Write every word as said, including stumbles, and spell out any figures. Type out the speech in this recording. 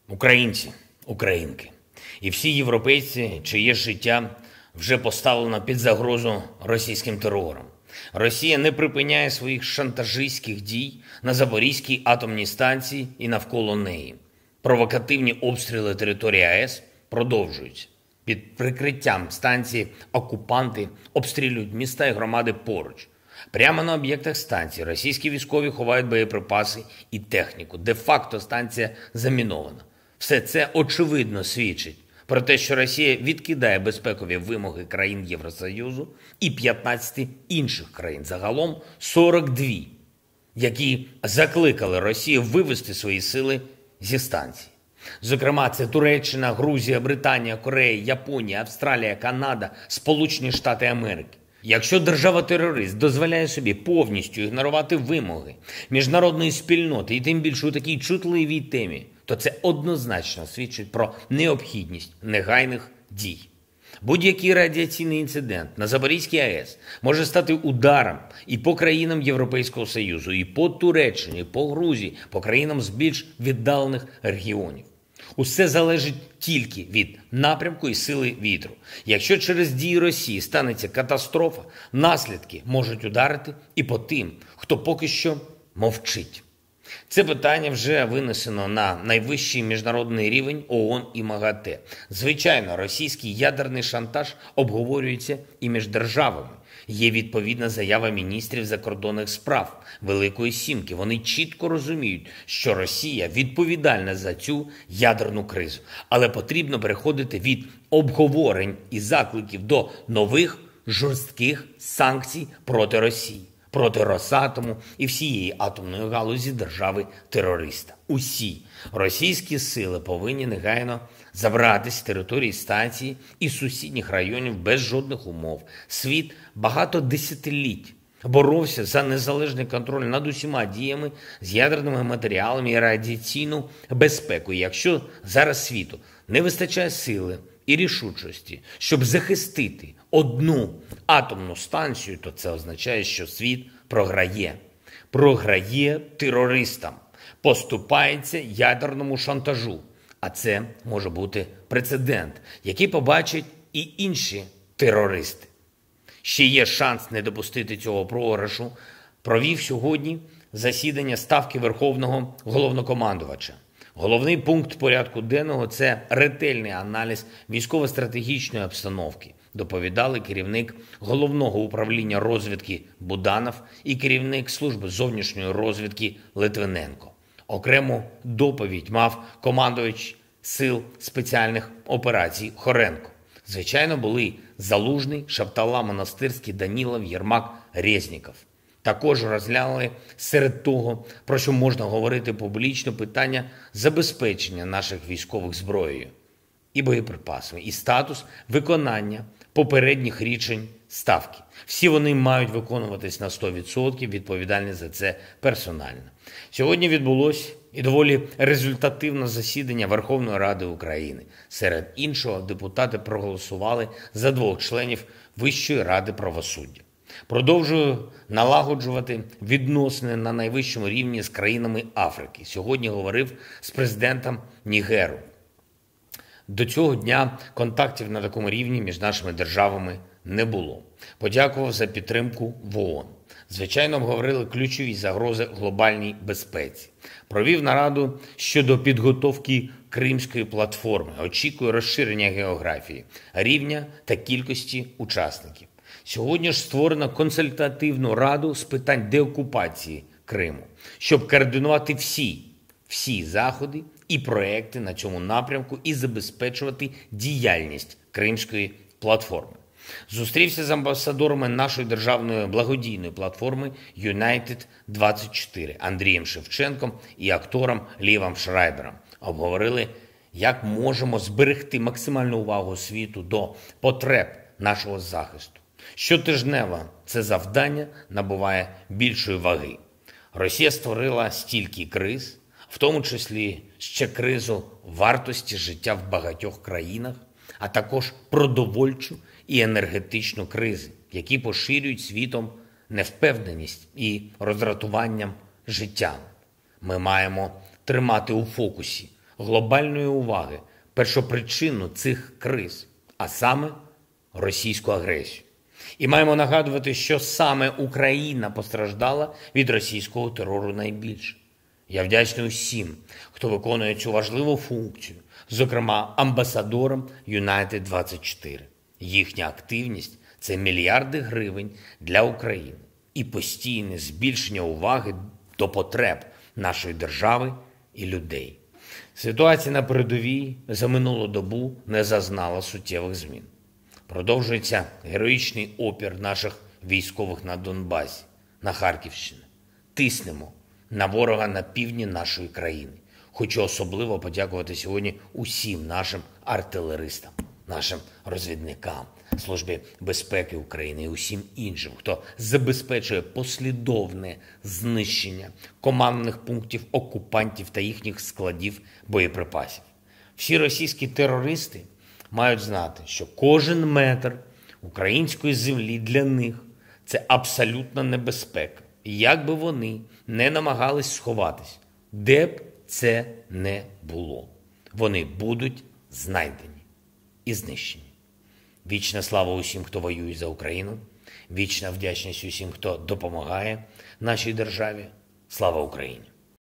Українці, українки і всі європейці, чиє життя вже поставлено під загрозу російським терором. Росія не припиняє своїх шантажистських дій на Запорізькій атомній станції і навколо неї. Провокативні обстріли території АЕС продовжуються. Під прикриттям станції окупанти обстрілюють міста і громади поруч. Прямо на об'єктах станції російські військові ховають боєприпаси і техніку. Де-факто станція замінована. Все це очевидно свідчить про те, що Росія відкидає безпекові вимоги країн Євросоюзу і п'ятнадцяти інших країн. Загалом сорок дві, які закликали Росію вивести свої сили зі станції. Зокрема, це Туреччина, Грузія, Британія, Корея, Японія, Австралія, Канада, Сполучені Штати Америки. Якщо держава-терорист дозволяє собі повністю ігнорувати вимоги міжнародної спільноти, і тим більше у такій чутливій темі, то це однозначно свідчить про необхідність негайних дій. Будь-який радіаційний інцидент на Запорізькій АЕС може стати ударом і по країнам Європейського Союзу, і по Туреччині, і по Грузії, по країнам з більш віддалених регіонів. Усе залежить тільки від напрямку і сили вітру. Якщо через дії Росії станеться катастрофа, наслідки можуть ударити і по тим, хто поки що мовчить. Це питання вже винесено на найвищий міжнародний рівень ООН і МАГАТЕ. Звичайно, російський ядерний шантаж обговорюється і між державами. Є відповідна заява міністрів закордонних справ Великої Сімки. Вони чітко розуміють, що Росія відповідальна за цю ядерну кризу. Але потрібно переходити від обговорень і закликів до нових жорстких санкцій проти Росії, проти Росатому і всієї атомної галузі держави-терориста. Усі російські сили повинні негайно забрати з території станції і сусідніх районів без жодних умов. Світ багато десятиліть боровся за незалежний контроль над усіма діями з ядерними матеріалами і радіаційну безпеку. І якщо зараз світу не вистачає сили і рішучості, щоб захистити одну атомну станцію, то це означає, що світ програє. Програє терористам, поступається ядерному шантажу. А це може бути прецедент, який побачать і інші терористи. Ще є шанс не допустити цього програшу. Провів сьогодні засідання Ставки Верховного Головнокомандувача. Головний пункт порядку денного – це ретельний аналіз військово-стратегічної обстановки. Доповідали керівник Головного управління розвідки Буданов і керівник Служби зовнішньої розвідки Литвиненко. Окрему доповідь мав командувач Сил спеціальних операцій Хоренко. Звичайно, були Залужний, Шаптала, Монастирський, Данілов, Єрмак, Резніков. Також розглянули серед того, про що можна говорити публічно, питання забезпечення наших військових зброєю і боєприпасами, і статус виконання попередніх рішень Ставки. Всі вони мають виконуватись на сто відсотків, відповідальність за це персонально. Сьогодні відбулось і доволі результативне засідання Верховної Ради України. Серед іншого, депутати проголосували за двох членів Вищої ради правосуддя. Продовжую налагоджувати відносини на найвищому рівні з країнами Африки. Сьогодні говорив з президентом Нігеру. До цього дня контактів на такому рівні між нашими державами не було. Подякував за підтримку в ООН. Звичайно, обговорили ключові загрози глобальній безпеці. Провів нараду щодо підготовки Кримської платформи. Очікую розширення географії, рівня та кількості учасників. Сьогодні ж створено консультативну раду з питань деокупації Криму, щоб координувати всі, всі заходи і проекти на цьому напрямку і забезпечувати діяльність Кримської платформи. Зустрівся з амбасадорами нашої державної благодійної платформи Юнайтед двадцять чотири Андрієм Шевченком і актором Лівом Шрайбером. Обговорили, як можемо зберегти максимальну увагу світу до потреб нашого захисту. Щотижнево це завдання набуває більшої ваги. Росія створила стільки криз, в тому числі ще кризу вартості життя в багатьох країнах, а також продовольчу і енергетичну кризи, які поширюють світом невпевненість і роздратуванням життям. Ми маємо тримати у фокусі глобальної уваги першопричину цих криз, а саме російську агресію. І маємо нагадувати, що саме Україна постраждала від російського терору найбільше. Я вдячний усім, хто виконує цю важливу функцію, зокрема амбасадорам Юнайтед двадцять чотири. Їхня активність – це мільярди гривень для України і постійне збільшення уваги до потреб нашої держави і людей. Ситуація на передовій за минулу добу не зазнала суттєвих змін. Продовжується героїчний опір наших військових на Донбасі, на Харківщині. Тиснемо на ворога на півдні нашої країни. Хочу особливо подякувати сьогодні усім нашим артилеристам, нашим розвідникам, Службі безпеки України і усім іншим, хто забезпечує послідовне знищення командних пунктів окупантів та їхніх складів боєприпасів. Всі російські терористи мають знати, що кожен метр української землі для них – це абсолютна небезпека. І як би вони не намагались сховатись, де б це не було, вони будуть знайдені і знищені. Вічна слава усім, хто воює за Україну. Вічна вдячність усім, хто допомагає нашій державі. Слава Україні!